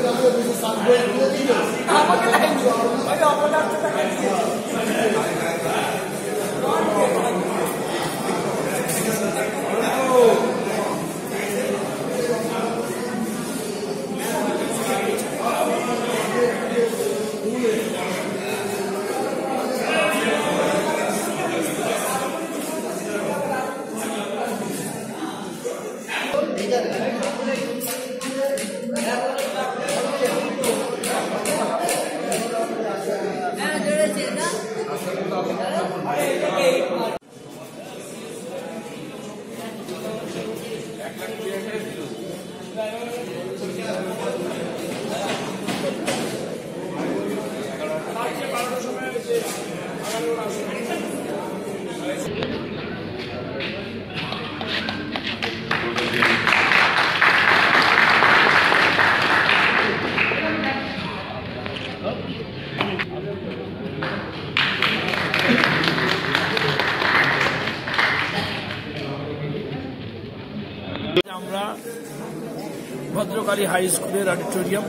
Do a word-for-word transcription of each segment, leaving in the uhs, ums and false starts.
আমরা ভদ্রকালী হাই স্কুলের অডিটোরিয়াম,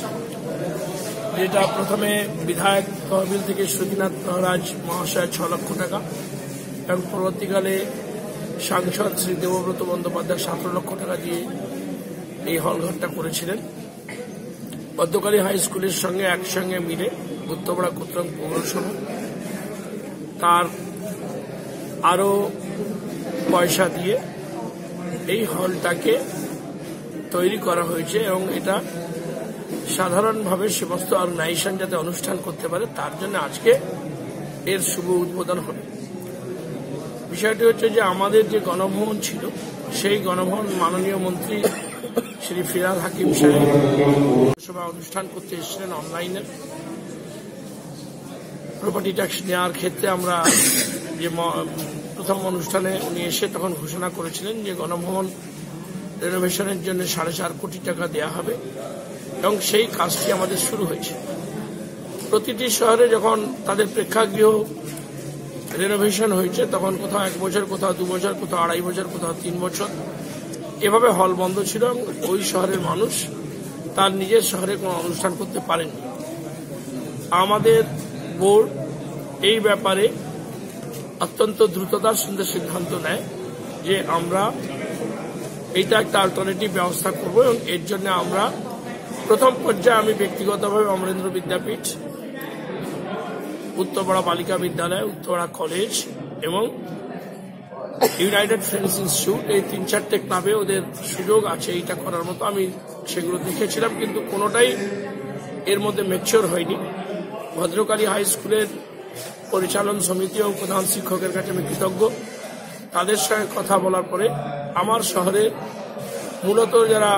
যেটা প্রথমে বিধায়ক তহবিল থেকে শ্রীনাথ মহারাজ মহাশয় ছ লক্ষ টাকা এবং পরবর্তীকালে সাংসদ শ্রী দেবব্রত বন্দ্যোপাধ্যায় সতেরো লক্ষ টাকা দিয়ে এই হলঘরটা করেছিলেন। ভদ্রকালী হাই স্কুলের সঙ্গে একসঙ্গে মিলে উত্তরপাড়া কোতরাম পৌরসভা তার আরো পয়সা দিয়ে এই হলটাকে তৈরি করা হয়েছে এবং এটা সাধারণভাবে সমস্ত অর্গানাইজেশন যাতে অনুষ্ঠান করতে পারে তার জন্য আজকে এর শুভ উদ্বোধন হবে। বিষয়টি হচ্ছে যে আমাদের যে গণভবন ছিল সেই গণভবন মাননীয় মন্ত্রী শ্রী ফিরহাদ হাকিম সাহেব সভা অনুষ্ঠান করতে এসেছিলেন অনলাইনে। প্রপার্টি ট্যাক্স নেওয়ার ক্ষেত্রে আমরা যে প্রথম অনুষ্ঠানে উনি এসে তখন ঘোষণা করেছিলেন যে গণভবন রেনোভেশনের জন্য সাড়ে চার কোটি টাকা দেওয়া হবে এবং সেই কাজটি আমাদের শুরু হয়েছে। প্রতিটি শহরে যখন তাদের প্রেক্ষাগৃহ রেনোভেশন হয়েছে তখন কোথাও এক বছর, কোথাও দু বছর, কোথাও আড়াই বছর, কোথাও তিন বছর এভাবে হল বন্ধ ছিল এবং ওই শহরের মানুষ তার নিজের শহরে কোনো অনুষ্ঠান করতে পারেননি। আমাদের বোর্ড এই ব্যাপারে অত্যন্ত দ্রুততার সঙ্গে সিদ্ধান্ত নেয় যে আমরা এইটা একটা অল্টারনেটিভ ব্যবস্থা করব এবং এর জন্য আমরা প্রথম পর্যায়ে আমি ব্যক্তিগতভাবে অমরেন্দ্র বিদ্যাপীঠ, উত্তরপাড়া বালিকা বিদ্যালয়, উত্তরপাড়া কলেজ এবং ইউনাইটেড ফ্রেন্ডস ইনস্টিটিউট এই তিন চারটে ক্লাবে ওদের সুযোগ আছে এইটা করার মতো, আমি সেগুলো দেখেছিলাম কিন্তু কোনোটাই এর মধ্যে ম্যাচিওর হয়নি। ভদ্রকালী হাই স্কুলের পরিচালন সমিতি এবং প্রধান শিক্ষকের কাছে আমি কৃতজ্ঞ। তাদের সঙ্গে কথা বলার পরে আমার শহরে মূলত যারা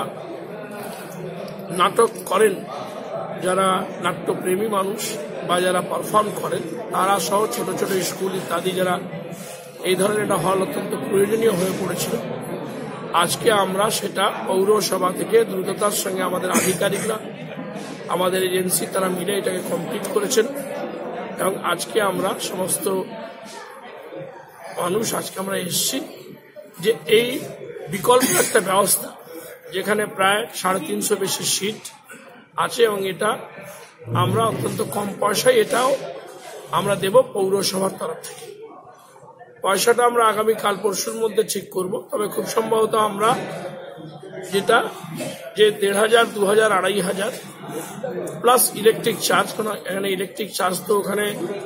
নাটক করেন, যারা নাট্যপ্রেমী মানুষ বা যারা পারফর্ম করেন তারা সহ ছোট ছোট স্কুল ইত্যাদি যারা এই ধরনের একটা হল অত্যন্ত প্রয়োজনীয় হয়ে পড়েছিল। আজকে আমরা সেটা পৌরসভা থেকে দ্রুততার সঙ্গে আমাদের আধিকারিকরা, আমাদের এজেন্সি তারা মিলে এটাকে কমপ্লিট করেছেন এবং আজকে আমরা সমস্ত মানুষ আজকে আমরা এসেছি যে এই বিকল্প একটা ব্যবস্থা যেখানে প্রায় সাড়ে তিনশো বেশি সিট আছে এবং এটা আমরা অত্যন্ত কম পয়সায় এটাও আমরা দেব পৌরসভার তরফ থেকে। পয়সাটা আমরা আগামী কাল পরশুর মধ্যে ঠিক করব, তবে খুব সম্ভবত আমরা যেটা যে দেড় হাজার দু হাজার আড়াই হাজার প্লাস ইলেকট্রিক চার্জ, কারণ এখানে ইলেকট্রিক চার্জ তো ওখানে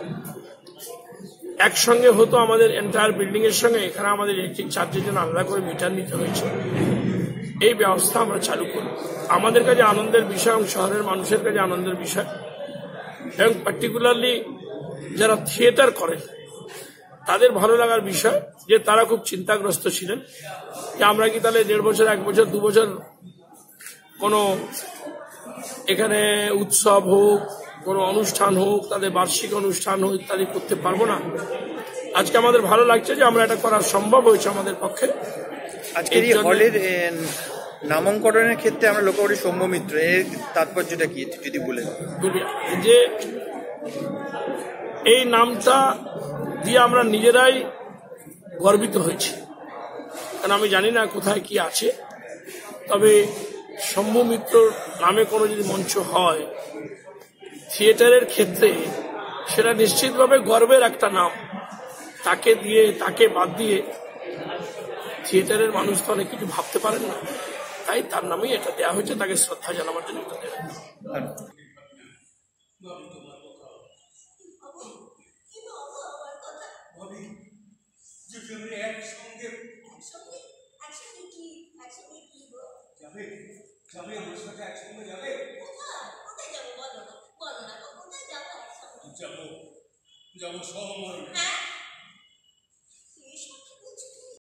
একসঙ্গে হতো আমাদের এন্টায়ার বিল্ডিং এর সঙ্গে, এখানে আমাদের ইলেকট্রিক চার্জের জন্য আলাদা করে মিটার নিতে হয়েছে। এই ব্যবস্থা আমরা চালু করব। আমাদের কাছে আনন্দের বিষয় এবং শহরের মানুষের কাছে আনন্দের বিষয় এবং পার্টিকুলারলি যারা থিয়েটার করেন তাদের ভালো লাগার বিষয় যে তারা খুব চিন্তাগ্রস্ত ছিলেন যে আমরা কি তাহলে দেড় বছর, এক বছর, দু বছর কোনো এখানে উৎসব হোক, কোনো অনুষ্ঠান হোক, তাদের বার্ষিক অনুষ্ঠান হোক ইত্যাদি করতে পারবো না। আজকে আমাদের ভালো লাগছে যে আমরা এটা করা সম্ভব হয়েছে আমাদের পক্ষে। আজকের এই হলের নামকরণের ক্ষেত্রে আমরা লক্ষ্য করি সৌম্য মিত্র, এর তাৎপর্যটা কি যদি বলেন? যে এই নামটা দিয়ে আমরা নিজেরাই গর্বিত হয়েছি, কারণ আমি জানি না কোথায় কি আছে, তবে শম্ভু মিত্রর নামে কোনো যদি মঞ্চ হয় থিয়েটারের ক্ষেত্রে সেটা নিশ্চিতভাবে গর্বের একটা নাম। তাকে দিয়ে তাকে বাদ দিয়ে থিয়েটারের মানুষ তো অনেক কিছু ভাবতে পারেন না, তাই তার নামেই এটা দেওয়া হয়েছে, তাকে শ্রদ্ধা জানাবার জন্য এটা দেওয়া হয়েছে। যাবো যাবো সব